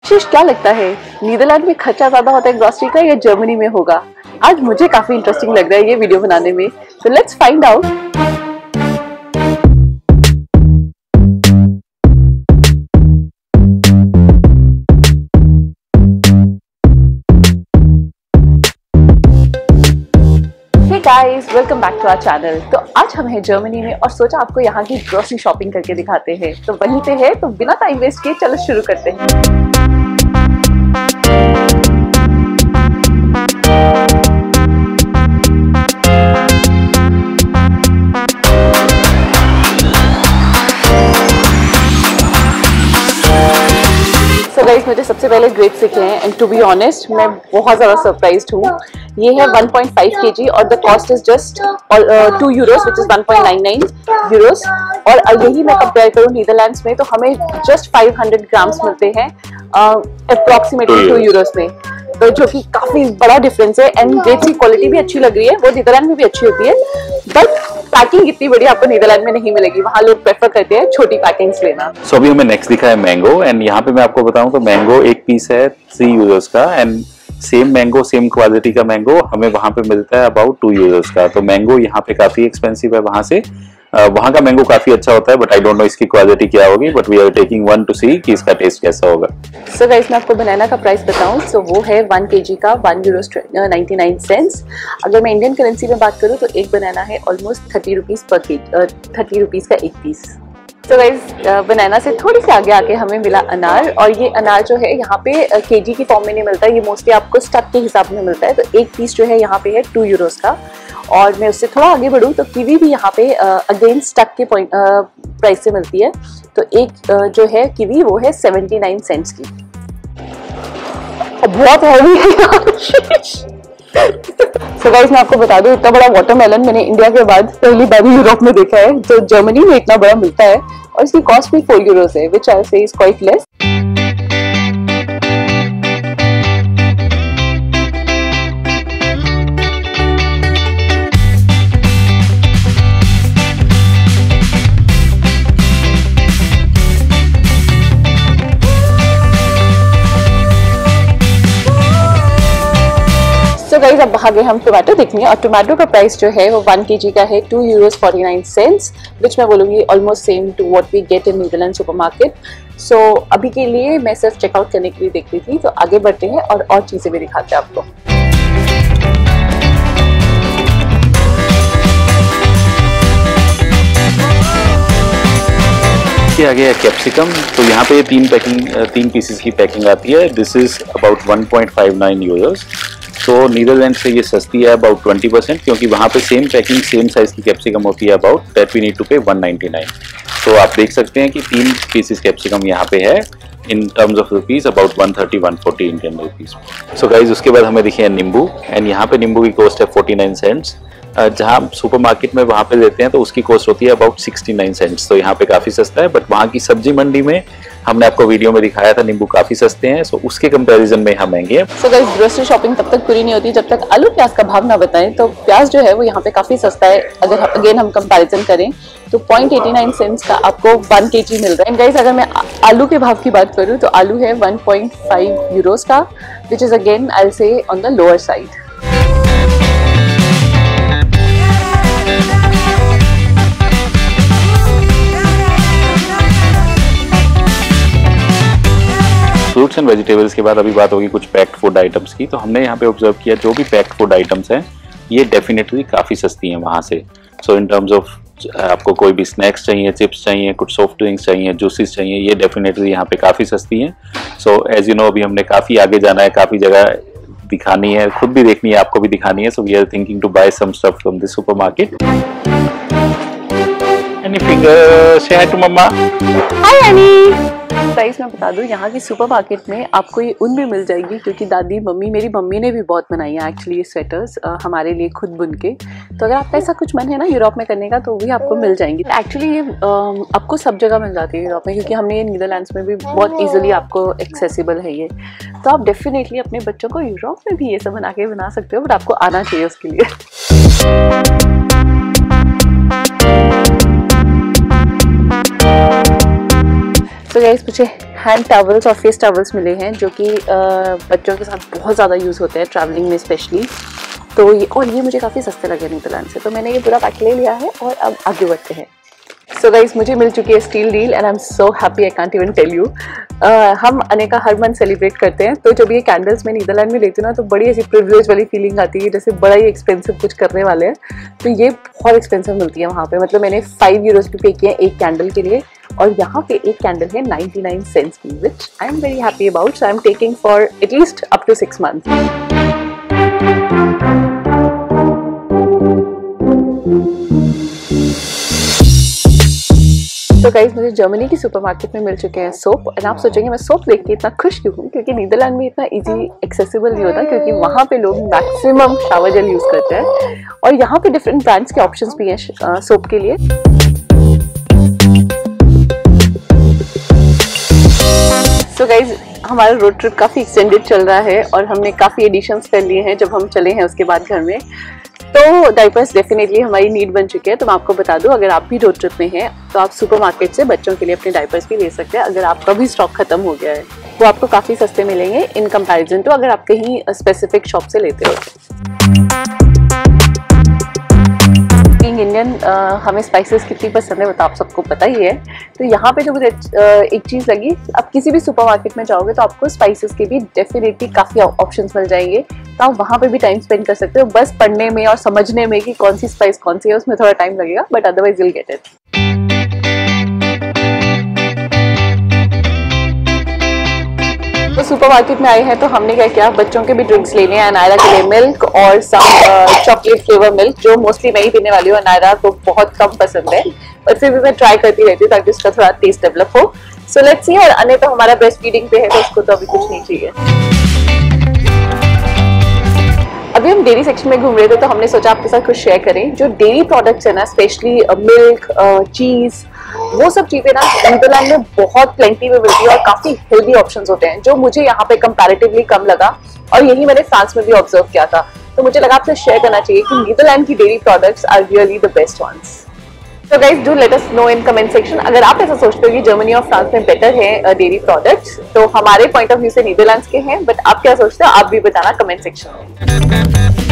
शीश, क्या लगता है नीदरलैंड में खर्चा ज्यादा होता है ग्रोसरी का या जर्मनी में होगा? आज मुझे काफी इंटरेस्टिंग लग रहा है ये वीडियो बनाने में, तो let's find out. Guys, welcome back to our channel. तो आज हम हैं जर्मनी में और सोचा आपको यहाँ की ग्रोसरी शॉपिंग करके दिखाते हैं। तो वहीं पे है, तो बिना टाइम वेस्ट किए चलो शुरू करते हैं। गाइस, मुझे सबसे पहले ग्रेप्स दिखे हैं एंड टू बी ऑनेस्ट मैं बहुत ज़्यादा सरप्राइज्ड हूँ। ये है 1.5 kg और the cost is just 2 euros which is 1.99 euros. और यही मैं कंपेयर करूँ नीदरलैंड्स में तो हमें जस्ट 500 ग्राम्स मिलते हैं अप्रॉक्सीमेटली 2 यूरोस में, तो जो कि काफ़ी बड़ा डिफरेंस है। एंड ग्रेप्स की क्वालिटी भी अच्छी लग रही है, वो नीदरलैंड में भी अच्छी होती है, बट पैकिंग इतनी बड़ी आपको नीदरलैंड में नहीं मिलेगी। वहाँ लोग प्रेफर करते हैं छोटी पैकिंग्स लेना। सो अभी हमें नेक्स्ट दिखा है मैंगो, एंड यहाँ पे मैं आपको बताऊं तो मैंगो एक पीस है 3 यूरोस का, and same mango same quality का मैंगो हमें वहाँ पे मिलता है अबाउट 2 यूरोस का। तो मैंगो यहाँ पे काफी एक्सपेंसिव है वहाँ से। वहाँ का मैंगो काफी अच्छा होता है, बट आई डोंट नो इसकी क्वालिटी क्या होगी, but we are taking one to see कि इसका टेस्ट कैसा होगा। सो गाइस, मैं आपको बनाना का प्राइस बताऊं तो वो है 1 kg का 1 यूरोस 99 सेंट्स। अगर मैं इंडियन करेंसी में बात करूं तो एक बनाना है almost 30 rupees per KG, 30 rupees का एक पीस। तो गाइस, बनाना से थोड़ी सी आगे आके हमें मिला अनार, और ये अनार जो है यहाँ पे केजी की फॉर्म में नहीं मिलता, ये मोस्टली आपको स्टक के हिसाब में मिलता है। तो एक पीस जो है यहाँ पे है 2 यूरोस का। और मैं उससे थोड़ा आगे बढ़ूँ तो कीवी भी यहाँ पे अगेन स्टक के प्राइस से मिलती है। तो एक जो है कीवी वो है 79 सेंट्स की। बहुत हैवी है यार। So guys, मैं आपको बता दूं, इतना बड़ा वाटरमेलन मैंने इंडिया के बाद पहली बार यूरोप में देखा है। तो जर्मनी में इतना बड़ा मिलता है और इसकी कॉस्ट भी 4 यूरोस है, which I say is quite less. तो गाइस, अब आगे हम टोमेटो देखेंगे, और टोमेटो का प्राइस जो है वो 1 kg का है 2 यूरोस 49 सेंट्स, विच मैं बोलूँगी almost same to what we get in Netherland supermarket. So अभी के लिए मैं सिर्फ चेकआउट करने के लिए देख रही थी, तो आगे बढ़ते हैं और चीज़ें भी दिखाते हैं आपको। आगे है कैप्सिकम। तो यहाँ पे 3 पीसेस की पैकिंग आती है। This is about 1.59 euros. तो नीदरलैंड से ये सस्ती है अबाउट 20%, क्योंकि वहाँ पे सेम पैकिंग सेम साइज की कैप्सिकम होती है about that we need to pay 199। तो आप देख सकते हैं कि 3 पीसेस कैप्सिकम यहाँ पे है in terms of rupees about 130-140 Indian rupees. So guys, उसके बाद हमें दिखे हैं नींबू, एंड यहाँ पे नींबू की कॉस्ट है 49 सेंट्स। जहाँ सुपरमार्केट में वहाँ पे लेते हैं तो उसकी कॉस्ट होती है अबाउट 69 सेंट्स। तो यहाँ पे काफ़ी सस्ता है, बट वहाँ की सब्जी मंडी में हमने आपको वीडियो में दिखाया था नींबू काफ़ी सस्ते हैं, सो उसके कंपैरिजन में हम महंगे हैं। सो गाइस, ग्रोसरी शॉपिंग तब तक पूरी नहीं होती जब तक आलू प्याज का भाव ना बताएं। तो प्याज जो है वो यहाँ पे काफ़ी सस्ता है। अगर अगेन हम कंपैरिजन करें तो 0.89 सेंट्स का आपको 1 kg मिल रहा है। एंड गाइस, अगर मैं आलू के भाव की बात करूँ तो आलू है 1.5 यूरोस का, which is again I will say on the lower side. Fruits and vegetables के बाद अभी बात होगी कुछ पैक्ड फूड आइटम्स की। तो हमने यहाँ पे ऑब्जर्व किया जो भी पैक्ड फूड आइटम्स हैं ये डेफिनेटली काफ़ी सस्ती हैं वहाँ से। सो इन टर्म्स ऑफ आपको कोई भी स्नैक्स चाहिए, चिप्स चाहिए, कुछ सॉफ्ट ड्रिंक्स चाहिए, जूसेस चाहिए, ये डेफिनेटली यहाँ पे काफ़ी सस्ती हैं। सो एज यू नो, अभी हमने काफ़ी आगे जाना है, काफ़ी जगह दिखानी है, खुद भी देखनी है, आपको भी दिखानी है। So we are thinking to buy some stuff from this supermarket. Annie finger से hi to mamma. Hi Annie. Price मैं बता दूं, यहाँ की सुपरमार्केट में आपको ये ऊन भी मिल जाएगी, क्योंकि मेरी मम्मी ने भी बहुत बनाई है एक्चुअली ये स्वेटर्स हमारे लिए खुद बुन के। तो अगर आपका ऐसा कुछ मन है ना यूरोप में करने का तो भी आपको मिल जाएंगी। एक्चुअली ये आपको सब जगह मिल जाती है यूरोप में, क्योंकि हमने ये नीदरलैंड्स में भी बहुत ईजिली आपको एक्सेसिबल है ये। तो आप डेफिनेटली अपने बच्चों को यूरोप में भी ये सब बना सकते हो, बट आपको आना चाहिए उसके लिए। तो गाइस मुझे हैंड टॉवल्स और फेस टॉवल्स मिले हैं जो कि बच्चों के साथ बहुत ज़्यादा यूज़ होते हैं ट्रैवलिंग में स्पेशली। तो ये मुझे काफ़ी सस्ते लगे नीदरलैंड से, तो मैंने ये पूरा पैक ले लिया है और अब आगे बढ़ते हैं। सो गाइस मुझे मिल चुकी है steal deal and I am so happy, I can't even tell you. हम अनेका हर मंथ सेलिब्रेट करते हैं, तो जब ये कैंडल्स मैं नीदरलैंड में लेती हूँ ना तो बड़ी ऐसी प्रिविलेज वाली फीलिंग आती है, जैसे बड़ा ही एक्सपेंसिव कुछ करने वाले हैं। तो ये बहुत एक्सपेंसिव मिलती है वहाँ पे, मतलब मैंने 5 यूरोज भी पे किए एक कैंडल के लिए, और यहाँ पे एक कैंडल है 99 सेंट्स की, which I am very happy about. So I am taking for at least up to 6 months। तो गाइस मुझे जर्मनी की सुपरमार्केट में मिल चुके हैं सोप, और आप सोचेंगे मैं सोप देख के इतना खुश क्यों हूँ, क्योंकि नीदरलैंड में इतना इजी एक्सेसिबल नहीं होता, क्योंकि वहाँ पे लोग मैक्सिमम शावर जेल यूज़ करते हैं, और यहाँ पे डिफरेंट ब्रांड्स के ऑप्शंस भी हैं सोप के लिए। तो गाइज हमारा रोड ट्रिप काफ़ी एक्सटेंडेड चल रहा है और हमने काफ़ी एडिशंस कर लिए हैं जब हम चले हैं उसके बाद घर में। तो डाइपर्स डेफिनेटली हमारी नीड बन चुकी है। तो मैं आपको बता दूं, अगर आप भी रोड ट्रिप में हैं तो आप सुपरमार्केट से बच्चों के लिए अपने डाइपर्स भी ले सकते हैं, अगर आपका भी स्टॉक खत्म हो गया है। वो आपको काफ़ी सस्ते मिलेंगे इन कंपैरिजन तो अगर आप कहीं स्पेसिफिक शॉप से लेते हो। बीइंग इंडियन हमें स्पाइसेस कितनी पसंद है वो तो आप सबको पता ही है। तो यहाँ पे जो मुझे एक चीज़ लगी, आप किसी भी सुपरमार्केट में जाओगे तो आपको स्पाइसेस के भी डेफिनेटली काफ़ी ऑप्शंस मिल जाएंगे, तो आप वहाँ पे भी टाइम स्पेंड कर सकते हो बस पढ़ने में और समझने में कि कौन सी स्पाइस कौन सी है, उसमें थोड़ा टाइम लगेगा, but otherwise will get it. तो सुपरमार्केट में आए हैं तो हमने क्या किया, बच्चों के भी ड्रिंक्स लेने हैं, नायरा के लिए मिल्क और सम चॉकलेट फ्लेवर मिल्क, जो मोस्टली मैं ही पीने वाली हूँ, नायरा को बहुत कम पसंद है, और फिर भी मैं ट्राई करती रहती हूँ ताकि उसका थोड़ा टेस्ट डेवलप हो। So let's see. और अने तो हमारा ब्रेस्ट फीडिंग पे है तो उसको तो अभी कुछ नहीं चाहिए। अभी हम डेयरी सेक्शन में घूम रहे थे तो हमने सोचा आपके साथ कुछ शेयर करें। जो डेयरी प्रोडक्ट्स है ना, स्पेशली मिल्क, चीज़, वो सब चीज़ें ना नीदरलैंड में बहुत प्लेंटी में मिलती है और काफ़ी हेल्दी ऑप्शंस होते हैं, जो मुझे यहाँ पे कंपैरेटिवली कम लगा, और यही मैंने फ्रांस में भी ऑब्जर्व किया था। तो मुझे लगा आपसे शेयर करना चाहिए कि नीदरलैंड की dairy products are really the best ones. तो guys do let us know in comment section, अगर आप ऐसा सोचते हो कि जर्मनी और फ्रांस में बेटर है डेयरी प्रोडक्ट्स, तो हमारे पॉइंट ऑफ व्यू से नीदरलैंड्स के हैं, बट आप क्या सोचते हो आप भी बताना कमेंट सेक्शन में।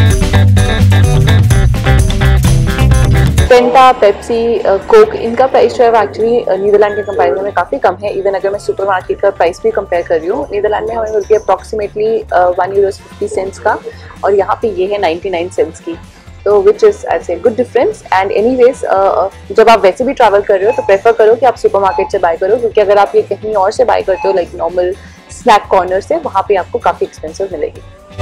फेंटा, पेप्सी, कोक, इनका प्राइस जो है एक्चुअली नीदरलैंड के कंपैरिजन में काफ़ी कम है। इवन अगर मैं सुपरमार्केट का प्राइस भी कंपेयर कर रही हूँ, नीदरलैंड में हमें मिलती है अप्रॉक्सीमेटली 1 यूरो 50 सेंट्स का, और यहाँ पे ये है 99 सेंट्स की, तो विच इज़ आई से गुड डिफरेंस। एंड एनीवेज जब आप वैसे भी ट्रैवल कर रहे हो तो प्रेफर करो कि आप सुपरमार्केट से बाय करो, क्योंकि अगर आप ये कहीं और से बाय करते हो लाइक नॉर्मल स्नैक कॉर्नर से, वहाँ पे आपको काफ़ी एक्सपेंसिव मिलेगी।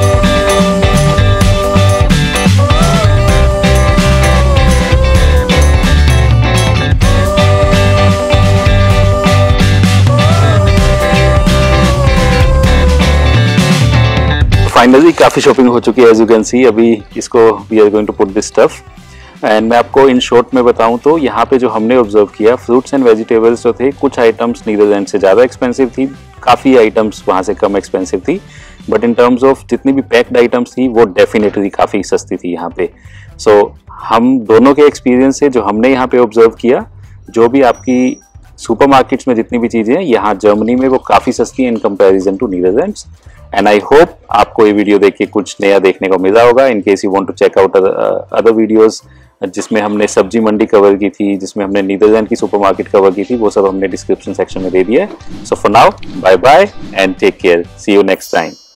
फाइनली काफ़ी शॉपिंग हो चुकी है, एज यू कैन सी। अभी इसको we are going to put this stuff, and मैं आपको इन शॉर्ट में बताऊं तो यहाँ पे जो हमने ऑब्जर्व किया, फ्रूट्स एंड वेजिटेबल्स जो थे, कुछ आइटम्स नीदरलैंड से ज़्यादा एक्सपेंसिव थी, काफ़ी आइटम्स वहाँ से कम एक्सपेंसिव थी, बट इन टर्म्स ऑफ जितनी भी पैक्ड आइटम्स थी वो डेफिनेटली काफ़ी सस्ती थी यहाँ पे। सो हम दोनों के एक्सपीरियंस से जो हमने यहाँ पे ऑब्जर्व किया, जो भी आपकी सुपरमार्केट्स में जितनी भी चीज़ें हैं यहाँ जर्मनी में वो काफ़ी सस्ती हैं in comparison to Netherlands. And I hope आपको ये वीडियो देख के कुछ नया देखने को मिला होगा। In case you want to check out other videos जिसमें हमने सब्जी मंडी कवर की थी, जिसमें हमने नीदरलैंड की सुपरमार्केट कवर की थी, वो सब हमने डिस्क्रिप्शन सेक्शन में दे दिया है। So for now bye bye and take care, see you next time.